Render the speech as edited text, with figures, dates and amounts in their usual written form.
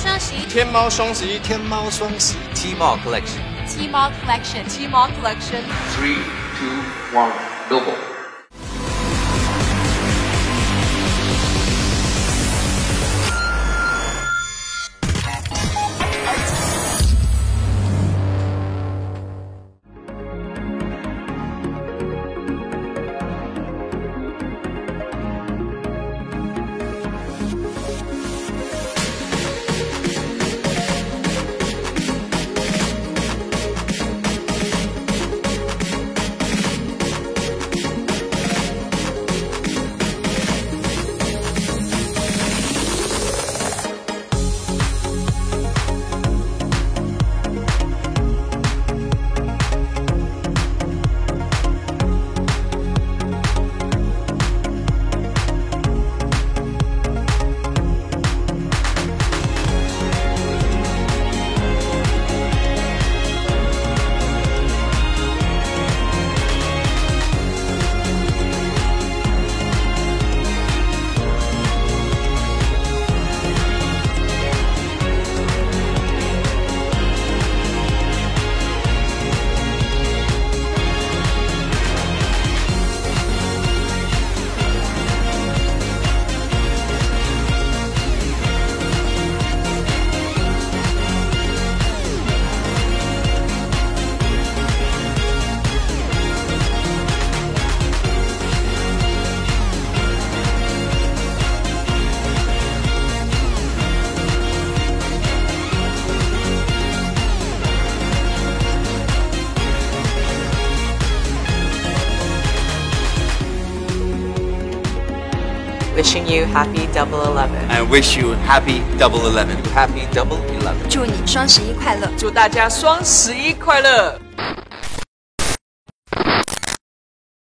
双十一， 天猫双十一， 天猫双十一 Tmall Collection. Tmall Collection, Tmall Collection. 3, 2, 1, logo. Wishing you happy Double 11. I wish you happy Double 11. Happy Double 11. 祝你双十一快乐！ 祝大家双十一快乐！